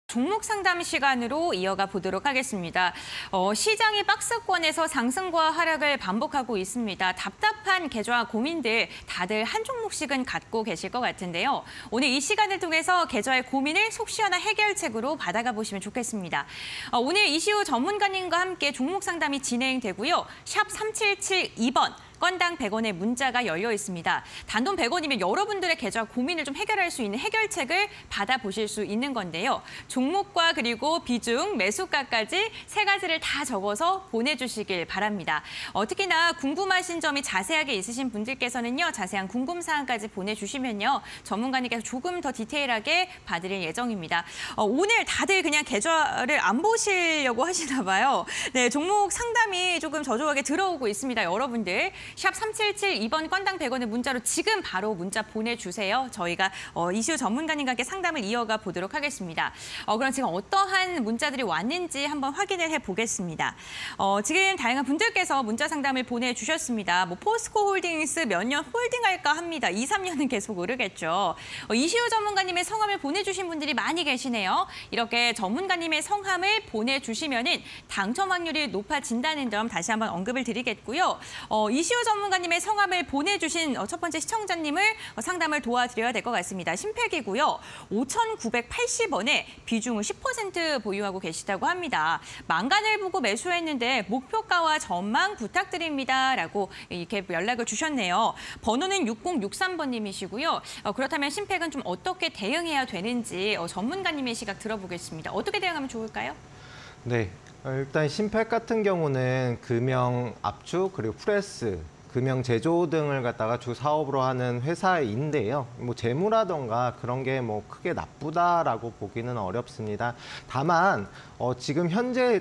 종목 상담 시간으로 이어가 보도록 하겠습니다. 시장이 박스권에서 상승과 하락을 반복하고 있습니다. 답답한 계좌 고민들 다들 한 종목씩은 갖고 계실 것 같은데요. 오늘 이 시간을 통해서 계좌의 고민을 속 시원한 해결책으로 받아가 보시면 좋겠습니다. 오늘 이시우 전문가님과 함께 종목 상담이 진행되고요. 샵 3772번. 건당 100원의 문자가 열려 있습니다. 단돈 100원이면 여러분들의 계좌 고민을 좀 해결할 수 있는 해결책을 받아보실 수 있는 건데요. 종목과 그리고 비중, 매수가까지 세 가지를 다 적어서 보내주시길 바랍니다. 특히나 궁금하신 점이 자세하게 있으신 분들께서는요. 자세한 궁금사항까지 보내주시면요. 전문가님께서 조금 더 디테일하게 봐드릴 예정입니다. 오늘 다들 그냥 계좌를 안 보시려고 하시나 봐요. 네, 종목 상담이 조금 저조하게 들어오고 있습니다. 여러분들. 샵 3772번 건당 100원의 문자로 지금 바로 문자 보내주세요. 저희가 이슈 전문가님과 함께 상담을 이어가 보도록 하겠습니다. 그럼 지금 어떠한 문자들이 왔는지 한번 확인을 해보겠습니다. 지금 다양한 분들께서 문자 상담을 보내주셨습니다. 포스코홀딩스 몇 년 홀딩할까 합니다. 2, 3년은 계속 오르겠죠. 이시우 전문가님의 성함을 보내주신 분들이 많이 계시네요. 이렇게 전문가님의 성함을 보내주시면은 당첨 확률이 높아진다는 점 다시 한번 언급을 드리겠고요. 이시우 전문가님의 성함을 보내주신 첫 번째 시청자님을 상담을 도와드려야 될 것 같습니다. 신팩이고요. 5,980원에 비중을 10% 보유하고 계시다고 합니다. 만간을 보고 매수했는데 목표가와 전망 부탁드립니다. 라고 이렇게 연락을 주셨네요. 번호는 6063번님이시고요. 그렇다면 신팩은 좀 어떻게 대응해야 되는지 전문가님의 시각 들어보겠습니다. 어떻게 대응하면 좋을까요? 네. 일단 신팩 같은 경우는 금형 압축 그리고 프레스, 금형 제조 등을 갖다가 주 사업으로 하는 회사인데요. 재무라던가 그런 게 크게 나쁘다라고 보기는 어렵습니다. 다만 지금 현재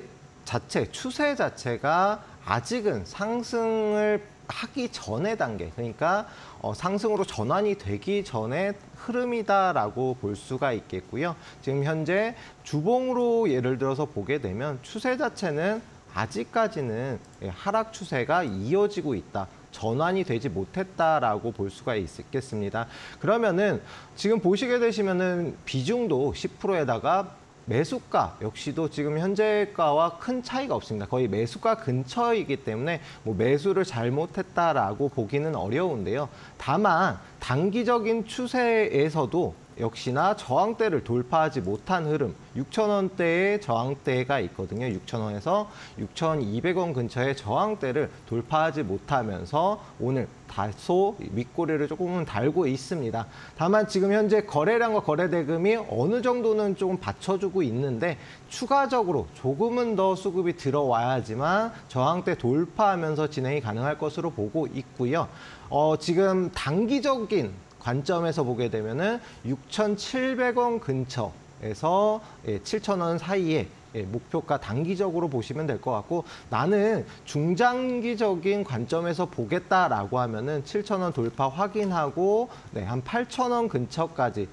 추세 자체가 아직은 상승을 하기 전의 단계, 그러니까 상승으로 전환이 되기 전의 흐름이다라고 볼 수가 있겠고요. 지금 현재 주봉으로 예를 들어서 보게 되면 추세 자체는 아직까지는 하락 추세가 이어지고 있다. 전환이 되지 못했다라고 볼 수가 있겠습니다. 그러면은 지금 보시게 되시면은 비중도 10%에다가 매수가 역시도 지금 현재가와 큰 차이가 없습니다. 거의 매수가 근처이기 때문에 매수를 잘못했다라고 보기는 어려운데요. 다만 단기적인 추세에서도 역시나 저항대를 돌파하지 못한 흐름, 6,000원대의 저항대가 있거든요. 6,000원에서 6,200원 근처의 저항대를 돌파하지 못하면서 오늘 다소 윗꼬리를 조금은 달고 있습니다. 다만 지금 현재 거래량과 거래대금이 어느 정도는 조금 받쳐주고 있는데 추가적으로 조금은 더 수급이 들어와야지만 저항대 돌파하면서 진행이 가능할 것으로 보고 있고요. 지금 단기적인 관점에서 보게 되면은 6,700원 근처에서 7,000원 사이에 목표가 단기적으로 보시면 될 것 같고, 나는 중장기적인 관점에서 보겠다라고 하면은 7,000원 돌파 확인하고 한 8,000원 근처까지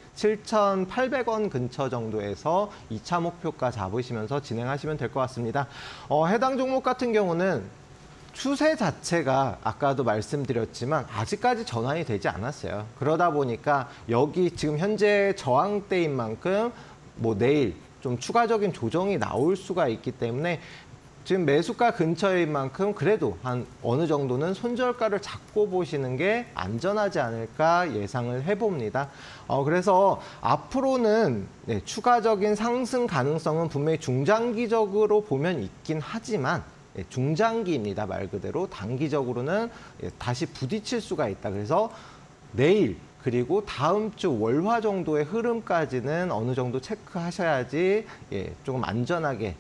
7,800원 근처 정도에서 2차 목표가 잡으시면서 진행하시면 될 것 같습니다. 해당 종목 같은 경우는 추세 자체가 아까도 말씀드렸지만 아직까지 전환이 되지 않았어요. 그러다 보니까 여기 지금 현재 저항대인 만큼 내일 좀 추가적인 조정이 나올 수가 있기 때문에 지금 매수가 근처인 만큼 그래도 한 어느 정도는 손절가를 잡고 보시는 게 안전하지 않을까 예상을 해봅니다. 그래서 앞으로는 추가적인 상승 가능성은 분명히 중장기적으로 보면 있긴 하지만 중장기입니다. 말 그대로 단기적으로는 다시 부딪힐 수가 있다. 그래서 내일 그리고 다음 주 월화 정도의 흐름까지는 어느 정도 체크하셔야지 조금 안전하게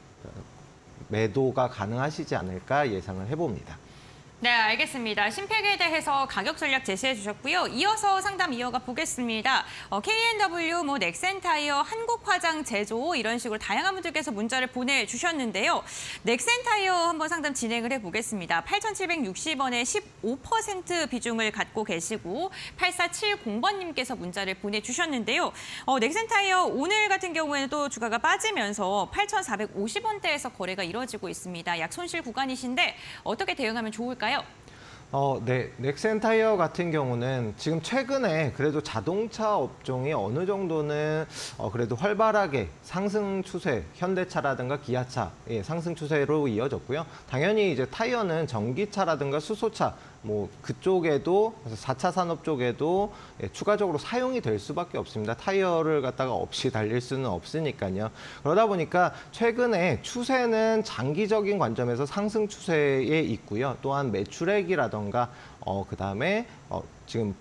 매도가 가능하시지 않을까 예상을 해봅니다. 네, 알겠습니다. 신팩에 대해서 가격 전략 제시해 주셨고요. 이어서 상담 이어가 보겠습니다. K&W, 넥센타이어, 한국화장 제조 이런 식으로 다양한 분들께서 문자를 보내주셨는데요. 넥센타이어 한번 상담 진행을 해보겠습니다. 8,760원에 15% 비중을 갖고 계시고 8470번님께서 문자를 보내주셨는데요. 넥센타이어 오늘 같은 경우에는 또 주가가 빠지면서 8,450원대에서 거래가 이루어지고 있습니다. 약 손실 구간이신데 어떻게 대응하면 좋을까요? 네. 넥센 타이어 같은 경우는 지금 최근에 그래도 자동차 업종이 어느 정도는 그래도 활발하게 상승 추세, 현대차라든가 기아차 상승 추세로 이어졌고요. 당연히 이제 타이어는 전기차라든가 수소차 뭐 그쪽에도 그래서 4차 산업 쪽에도 추가적으로 사용이 될 수밖에 없습니다. 타이어를 갖다가 없이 달릴 수는 없으니까요. 그러다 보니까 최근에 추세는 장기적인 관점에서 상승 추세에 있고요. 또한 매출액이라던가 그다음에 지금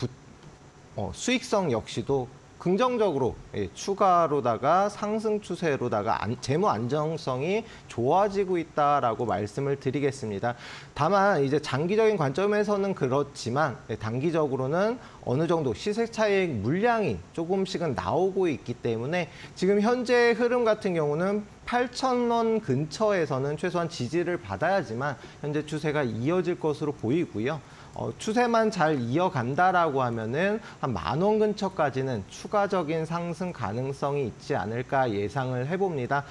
수익성 역시도 긍정적으로 추가로다가 상승 추세로다가 재무 안정성이 좋아지고 있다라고 말씀을 드리겠습니다. 다만 이제 장기적인 관점에서는 그렇지만 단기적으로는 어느 정도 시세 차익 물량이 조금씩은 나오고 있기 때문에 지금 현재 흐름 같은 경우는 8,000원 근처에서는 최소한 지지를 받아야지만 현재 추세가 이어질 것으로 보이고요. 추세만 잘 이어간다라고 하면은 한 10,000원 근처까지는 추가적인 상승 가능성이 있지 않을까 예상을 해봅니다.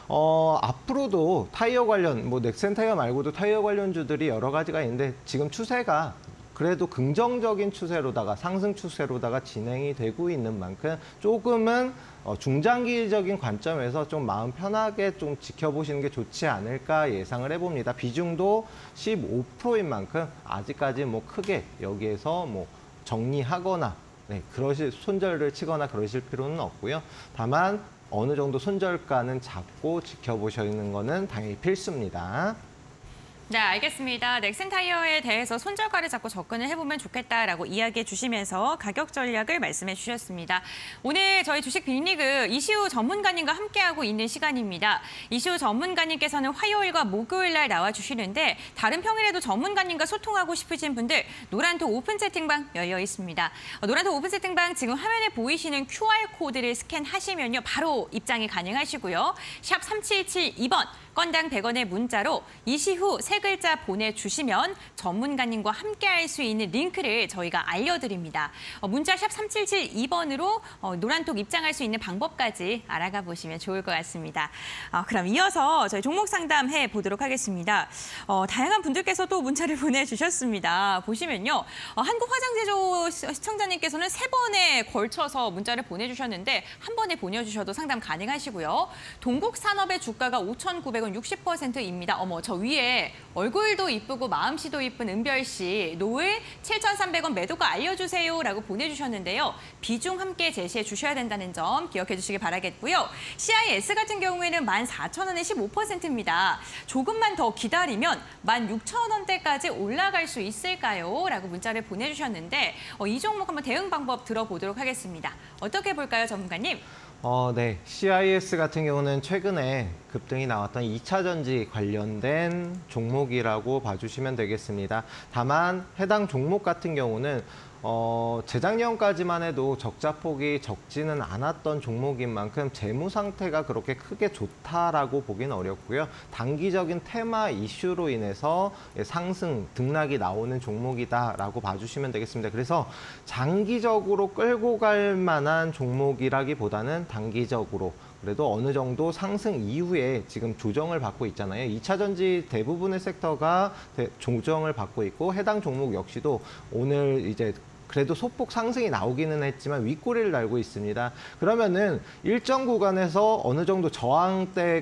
앞으로도 타이어 관련, 뭐 넥센 타이어 말고도 타이어 관련주들이 여러 가지가 있는데 지금 추세가 그래도 긍정적인 추세로다가 상승 추세로다가 진행이 되고 있는 만큼 조금은 중장기적인 관점에서 좀 마음 편하게 좀 지켜보시는 게 좋지 않을까 예상을 해봅니다. 비중도 15%인 만큼 아직까지 뭐 크게 여기에서 뭐 정리하거나 그러실 손절을 치거나 그러실 필요는 없고요. 다만 어느 정도 손절가는 잡고 지켜보시는 거는 당연히 필수입니다. 네, 알겠습니다. 넥센 타이어에 대해서 손절가를 잡고 접근을 해보면 좋겠다라고 이야기해 주시면서 가격 전략을 말씀해 주셨습니다. 오늘 저희 주식 빅리그 이시우 전문가님과 함께하고 있는 시간입니다. 이시우 전문가님께서는 화요일과 목요일 날 나와주시는데 다른 평일에도 전문가님과 소통하고 싶으신 분들 노란톡 오픈 채팅방 열려 있습니다. 노란톡 오픈 채팅방 지금 화면에 보이시는 QR코드를 스캔하시면요. 바로 입장이 가능하시고요. 샵 3772번. 건당 100원의 문자로 이시후 세 글자 보내주시면 전문가님과 함께할 수 있는 링크를 저희가 알려드립니다. 문자 샵 3772번으로 노란톡 입장할 수 있는 방법까지 알아가 보시면 좋을 것 같습니다. 그럼 이어서 저희 종목 상담해 보도록 하겠습니다. 다양한 분들께서 또 문자를 보내주셨습니다. 보시면요. 한국화장제조 시청자님께서는 3번에 걸쳐서 문자를 보내주셨는데 한 번에 보내주셔도 상담 가능하시고요. 동국산업의 주가가 5,900원 60%입니다. 어머, 저 위에 얼굴도 이쁘고 마음씨도 이쁜 은별 씨, 노을 7,300원 매도가 알려주세요라고 보내주셨는데요. 비중 함께 제시해 주셔야 된다는 점 기억해 주시기 바라겠고요. CIS 같은 경우에는 14,000원에 15%입니다. 조금만 더 기다리면 16,000원대까지 올라갈 수 있을까요? 라고 문자를 보내주셨는데 이 종목 한번 대응 방법 들어보도록 하겠습니다. 어떻게 볼까요, 전문가님? 네. CIS 같은 경우는 최근에 급등이 나왔던 2차 전지 관련된 종목이라고 봐주시면 되겠습니다. 다만 해당 종목 같은 경우는 재작년까지만 해도 적자폭이 적지는 않았던 종목인 만큼 재무 상태가 그렇게 크게 좋다라고 보기는 어렵고요. 단기적인 테마 이슈로 인해서 상승, 등락이 나오는 종목이다라고 봐주시면 되겠습니다. 그래서 장기적으로 끌고 갈 만한 종목이라기보다는 단기적으로 그래도 어느 정도 상승 이후에 지금 조정을 받고 있잖아요. 2차 전지 대부분의 섹터가 조정을 받고 있고 해당 종목 역시도 오늘 이제 그래도 소폭 상승이 나오기는 했지만 윗꼬리를 달고 있습니다. 그러면은 일정 구간에서 어느 정도 저항대에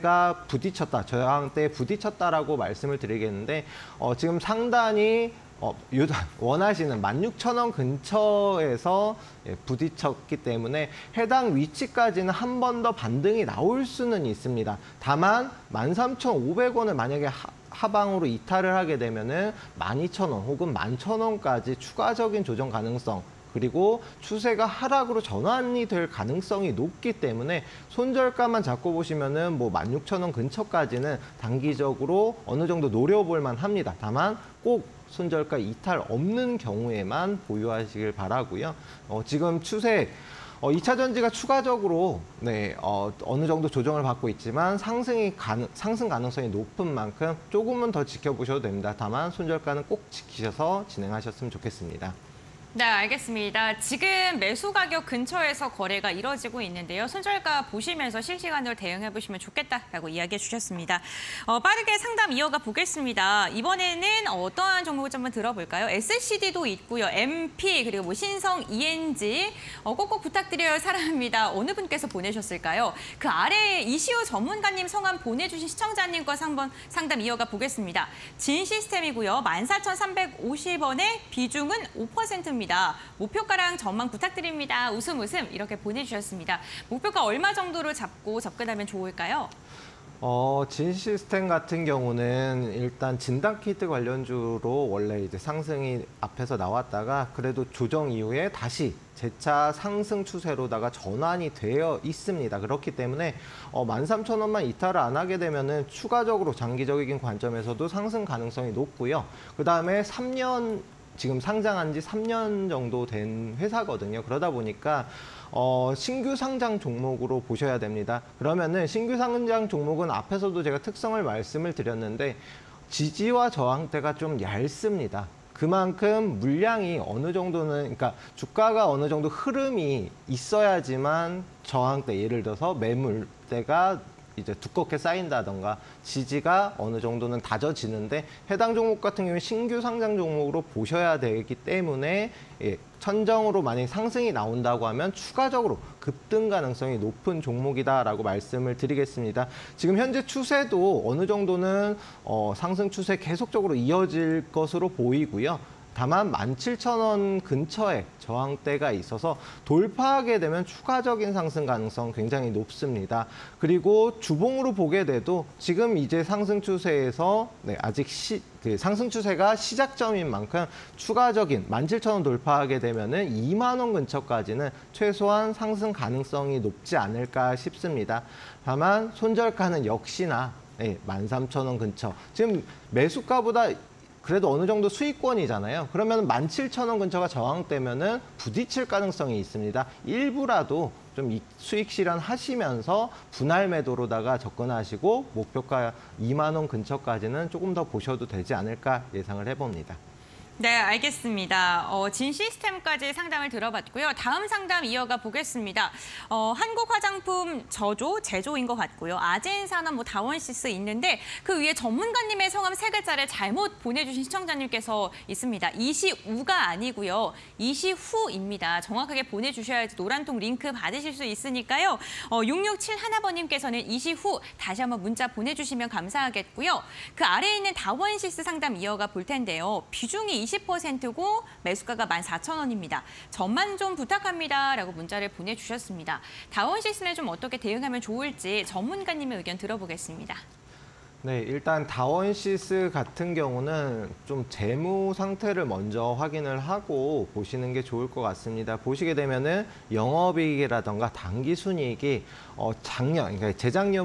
부딪혔다라고 말씀을 드리겠는데 지금 상단이 원하시는 16,000원 근처에서 부딪혔기 때문에 해당 위치까지는 한 번 더 반등이 나올 수는 있습니다. 다만 13,500원을 만약에 하방으로 이탈을 하게 되면은 12,000원 혹은 11,000원까지 추가적인 조정 가능성 그리고 추세가 하락으로 전환이 될 가능성이 높기 때문에 손절가만 잡고 보시면은 뭐 16,000원 근처까지는 단기적으로 어느 정도 노려볼 만합니다. 다만 꼭 손절가 이탈 없는 경우에만 보유하시길 바라고요. 지금 추세 2차 전지가 추가적으로 어느 정도 조정을 받고 있지만 상승 가능성이 높은 만큼 조금은 더 지켜보셔도 됩니다. 다만 손절가는 꼭 지키셔서 진행하셨으면 좋겠습니다. 네, 알겠습니다. 지금 매수 가격 근처에서 거래가 이뤄지고 있는데요. 손절가 보시면서 실시간으로 대응해 보시면 좋겠다라고 이야기해 주셨습니다. 빠르게 상담 이어가 보겠습니다. 이번에는 어떠한 종목을 좀 한번 들어볼까요? SCD도 있고요. MP 그리고 뭐 신성 ENG 꼭꼭 부탁드려요. 사랑합니다. 어느 분께서 보내셨을까요? 그 아래에 이시우 전문가님 성함 보내주신 시청자님과 한번 상담 이어가 보겠습니다. 진 시스템이고요. 14,350원에 비중은 5%입니다. 목표가랑 전망 부탁드립니다. 웃음 이렇게 보내주셨습니다. 목표가 얼마 정도로 잡고 접근하면 좋을까요? 진 시스템 같은 경우는 일단 진단키트 관련주로 원래 이제 상승이 앞에서 나왔다가 그래도 조정 이후에 다시 재차 상승 추세로다가 전환이 되어 있습니다. 그렇기 때문에 13,000원만 이탈을 안 하게 되면은 추가적으로 장기적인 관점에서도 상승 가능성이 높고요. 그다음에 3년 지금 상장한 지 3년 정도 된 회사거든요. 그러다 보니까 신규 상장 종목으로 보셔야 됩니다. 그러면은 신규 상장 종목은 앞에서도 제가 특성을 말씀을 드렸는데 지지와 저항대가 좀 얇습니다. 그만큼 물량이 어느 정도는, 그러니까 주가가 어느 정도 흐름이 있어야지만 저항대, 예를 들어서 매물대가 이제 두껍게 쌓인다던가 지지가 어느 정도는 다져지는데 해당 종목 같은 경우에 신규 상장 종목으로 보셔야 되기 때문에 천정으로 만약 상승이 나온다고 하면 추가적으로 급등 가능성이 높은 종목이다라고 말씀을 드리겠습니다. 지금 현재 추세도 어느 정도는 상승 추세 계속적으로 이어질 것으로 보이고요. 다만 17,000원 근처에 저항대가 있어서 돌파하게 되면 추가적인 상승 가능성 굉장히 높습니다. 그리고 주봉으로 보게 돼도 지금 이제 상승 추세에서 아직 상승 추세가 시작점인 만큼 추가적인 17,000원 돌파하게 되면은 2만 원 근처까지는 최소한 상승 가능성이 높지 않을까 싶습니다. 다만 손절가는 역시나 13,000원 근처. 지금 매수가보다 그래도 어느 정도 수익권이잖아요. 그러면 17,000원 근처가 저항되면은 부딪힐 가능성이 있습니다. 일부라도 좀 수익 실현하시면서 분할 매도로다가 접근하시고 목표가 2만 원 근처까지는 조금 더 보셔도 되지 않을까 예상을 해봅니다. 네, 알겠습니다. 진 시스템까지 상담을 들어봤고요. 다음 상담 이어가 보겠습니다. 한국 화장품 제조인 것 같고요. 아젠산업, 다원시스 있는데 그 위에 전문가님의 성함 3글자를 잘못 보내주신 시청자님께서 있습니다. 이시우가 아니고요. 이시후입니다. 정확하게 보내주셔야지 노란통 링크 받으실 수 있으니까요. 6671번님께서는 이시후 다시 한번 문자 보내주시면 감사하겠고요. 그 아래에 있는 다원시스 상담 이어가 볼 텐데요. 비중이 20%고 매수가가 14,000원입니다. 전만 좀 부탁합니다. 라고 문자를 보내주셨습니다. 다원시스는 좀 어떻게 대응하면 좋을지 전문가님의 의견 들어보겠습니다. 네, 일단 다원시스 같은 경우는 좀 재무 상태를 먼저 확인을 하고 보시는 게 좋을 것 같습니다. 보시게 되면은 영업이익이라던가 당기순이익이 그러니까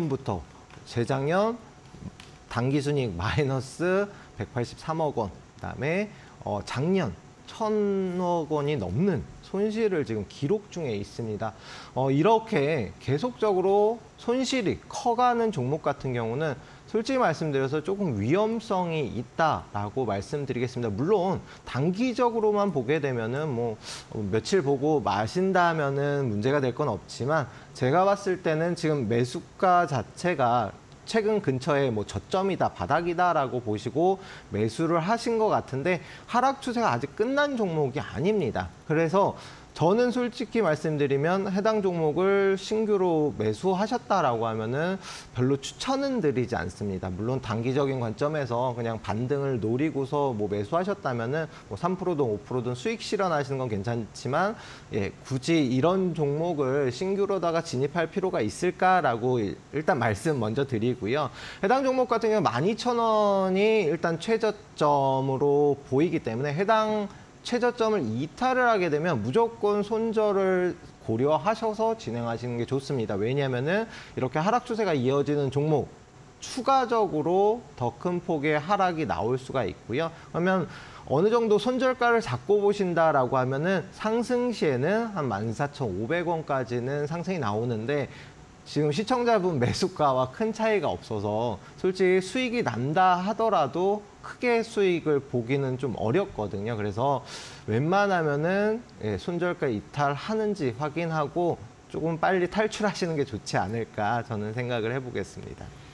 재작년 당기순이익 마이너스 183억 원, 그다음에 작년 1,000억 원이 넘는 손실을 지금 기록 중에 있습니다. 이렇게 계속적으로 손실이 커가는 종목 같은 경우는 솔직히 말씀드려서 조금 위험성이 있다라고 말씀드리겠습니다. 물론 단기적으로만 보게 되면은 며칠 보고 마신다면은 문제가 될 건 없지만 제가 봤을 때는 지금 매수가 자체가 최근 근처에 저점이다, 바닥이다라고 보시고 매수를 하신 것 같은데 하락 추세가 아직 끝난 종목이 아닙니다. 그래서 저는 솔직히 말씀드리면 해당 종목을 신규로 매수하셨다라고 하면은 별로 추천은 드리지 않습니다. 물론 단기적인 관점에서 그냥 반등을 노리고서 매수하셨다면은 3%든 5%든 수익 실현하시는 건 괜찮지만 굳이 이런 종목을 신규로다가 진입할 필요가 있을까라고 일단 말씀 먼저 드리고요. 해당 종목 같은 경우 12,000원이 일단 최저점으로 보이기 때문에 해당 최저점을 이탈을 하게 되면 무조건 손절을 고려하셔서 진행하시는 게 좋습니다. 왜냐하면은 이렇게 하락 추세가 이어지는 종목 추가적으로 더 큰 폭의 하락이 나올 수가 있고요. 그러면 어느 정도 손절가를 잡고 보신다라고 하면은 상승 시에는 한 14,500원까지는 상승이 나오는데 지금 시청자분 매수가와 큰 차이가 없어서 솔직히 수익이 난다 하더라도 크게 수익을 보기는 좀 어렵거든요. 그래서 웬만하면은 손절가 이탈하는지 확인하고 조금 빨리 탈출하시는 게 좋지 않을까 저는 생각을 해보겠습니다.